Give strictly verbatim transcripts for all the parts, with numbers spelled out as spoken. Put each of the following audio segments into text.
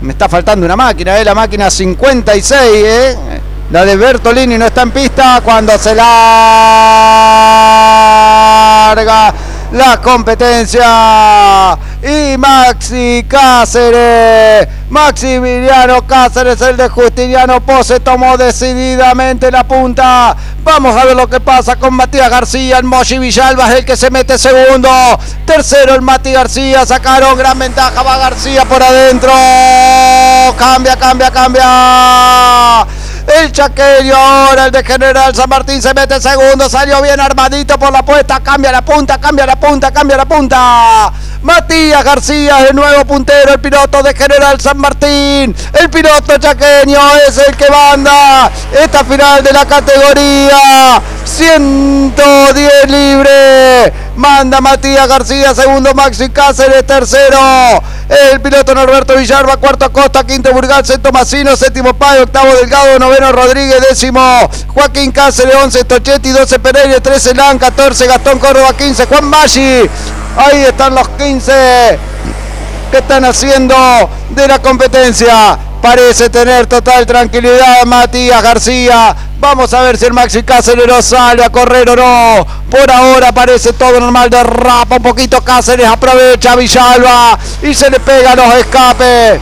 me está faltando una máquina, ¿eh? La máquina cincuenta y seis, ¿eh? La de Bertolini no está en pista cuando se larga la competencia. Y Maxi Cáceres, Maximiliano Cáceres, el de Justiniano Pose, tomó decididamente la punta. Vamos a ver lo que pasa con Matías García. El Moshi Villalba es el que se mete segundo. Tercero el Mati García. Sacaron gran ventaja. Va García por adentro. Cambia, cambia, cambia. El chaqueño ahora, el de General San Martín, se mete segundo. Salió bien armadito por la puesta. Cambia la punta, cambia la punta, cambia la punta. Matías García, el nuevo puntero, el piloto de General San Martín. El piloto chaqueño es el que manda esta final de la categoría. ciento diez libre. Manda Matías García, segundo Maxi Cáceres, tercero el piloto Norberto Villalba, cuarto Acosta, quinto Burgal, sexto Massino, séptimo Páez, octavo Delgado, noveno Rodríguez, décimo Joaquín Cáceres, once Tochetti, doce Pereira, trece Lan, catorce Gastón Córdoba, quince Juan Maggi. Ahí están los quince que están haciendo de la competencia. Parece tener total tranquilidad Matías García. Vamos a ver si el Maxi Cáceres no sale a correr o no. Por ahora parece todo normal. Derrapa un poquito Cáceres. Aprovecha Villalba y se le pega los escapes.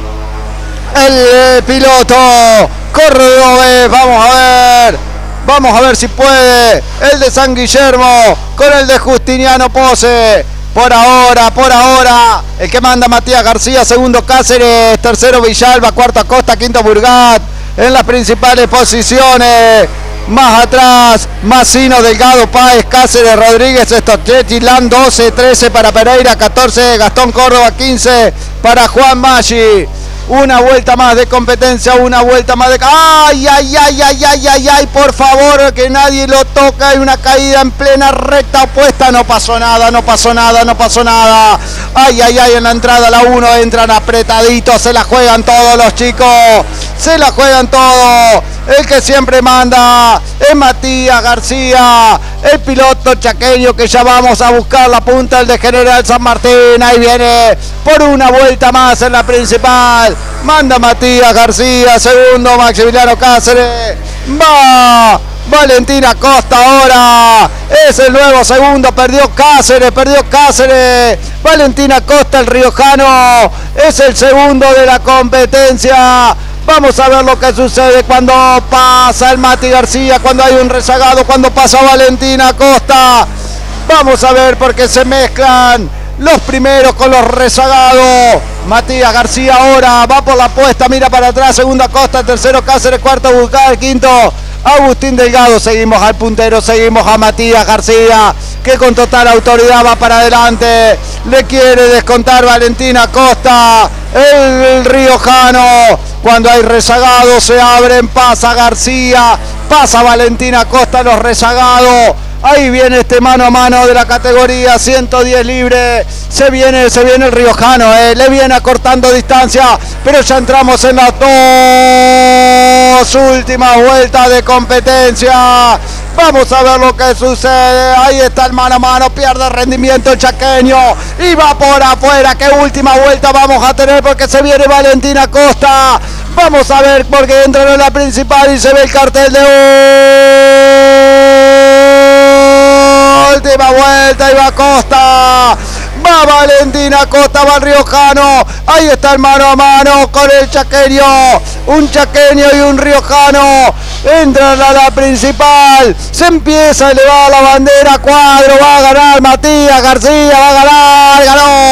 El eh, piloto Cordobés. Vamos a ver. Vamos a ver si puede. El de San Guillermo con el de Justiniano Pose. Por ahora, por ahora, el que manda Matías García, segundo Cáceres, tercero Villalba, cuarto Acosta, quinto Burgat, en las principales posiciones. Más atrás, Massino, Delgado, Páez, Cáceres, Rodríguez, Stochetti, Lan, doce, trece para Pereira, catorce Gastón Córdoba, quince para Juan Maggi. Una vuelta más de competencia, una vuelta más de... ¡Ay, ay, ay, ay, ay, ay, ay! Por favor, que nadie lo toca. Hay una caída en plena recta opuesta. No pasó nada, no pasó nada, no pasó nada. ¡Ay, ay, ay! En la entrada la uno entran apretaditos. Se la juegan todos los chicos. Se la juegan todos. El que siempre manda es Matías García. El piloto chaqueño que ya vamos a buscar la punta, el de General San Martín. Ahí viene por una vuelta más en la principal. Manda Matías García, segundo Maximiliano Cáceres. Va Valentín Acosta ahora. Es el nuevo segundo. Perdió Cáceres, perdió Cáceres. Valentín Acosta, el riojano, es el segundo de la competencia. Vamos a ver lo que sucede cuando pasa el Mati García, cuando hay un rezagado, cuando pasa Valentín Acosta. Vamos a ver porque se mezclan los primeros con los rezagados. Matías García ahora va por la puesta, mira para atrás, segundo Acosta, tercero Cáceres, cuarto Buscar, quinto Agustín Delgado. Seguimos al puntero, seguimos a Matías García, que con total autoridad va para adelante. Le quiere descontar Valentín Acosta, el, el riojano. Cuando hay rezagados se abren, pasa García, pasa Valentín Acosta, los rezagados. Ahí viene este mano a mano de la categoría ciento diez libre. Se viene, se viene el riojano, eh. Le viene acortando distancia, pero ya entramos en las dos últimas vueltas de competencia. Vamos a ver lo que sucede. Ahí está el mano a mano, pierde rendimiento el chaqueño y va por afuera. ¿Qué última vuelta vamos a tener? Porque se viene Valentín Acosta. Vamos a ver porque entran en la principal y se ve el cartel de última vuelta y va Acosta. Va Valentín Acosta, va el riojano. Ahí está el mano a mano con el chaqueño. Un chaqueño y un riojano. Entran a la principal. Se empieza a elevar la bandera. Cuadro. Va a ganar Matías García. Va a ganar.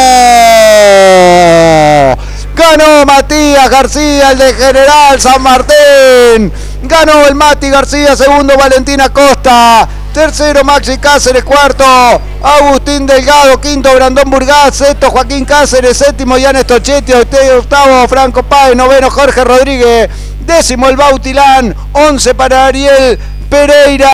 Ganó. Ganó Matías García, el de General San Martín. Ganó el Mati García. Segundo Valentín Acosta. Tercero Maxi Cáceres, cuarto Agustín Delgado, quinto Brandón Burgaz, sexto Joaquín Cáceres, séptimo Ian Stochetti, octavo Franco Páez, noveno Jorge Rodríguez, décimo el Bautilán, once para Ariel Pereira.